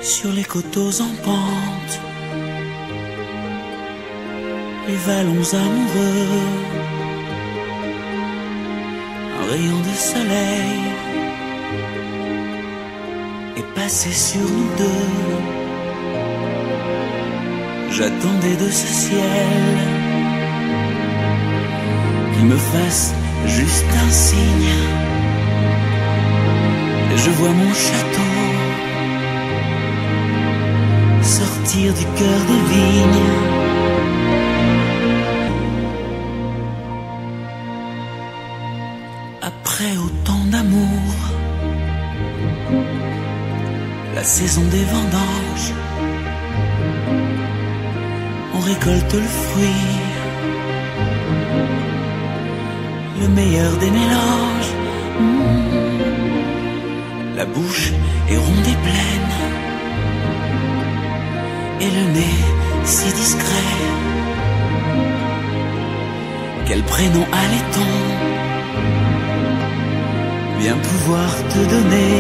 sur les coteaux en pente, les vallons amoureux, un rayon de soleil est passé sur nous deux. J'attendais de ce ciel qu'il me fasse juste un signe. Et je vois mon château sortir du cœur des vignes. Après autant d'amour, la saison des vendanges, on récolte le fruit, le meilleur des mélanges. La bouche est ronde et pleine, et le nez si discret. Quel prénom allait-on bien pouvoir te donner?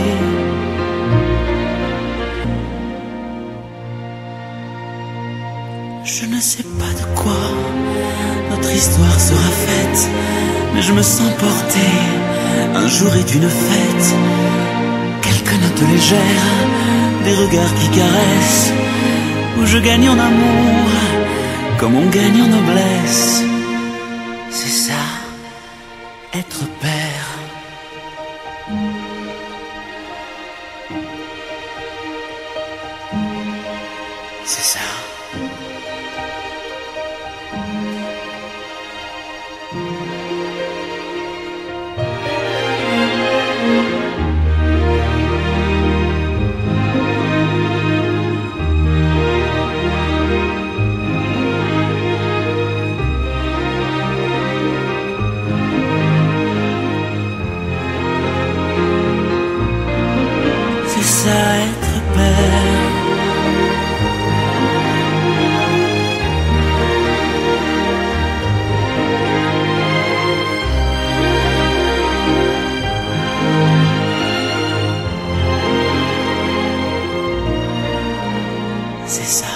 Je ne sais pas de quoi notre histoire sera faite, mais je me sens porté. Un jour est une fête, quelques notes légères, des regards qui caressent, où je gagne en amour, comme on gagne en noblesse. C'est ça, être père. C'est ça. C'est ça, être père. C'est ça.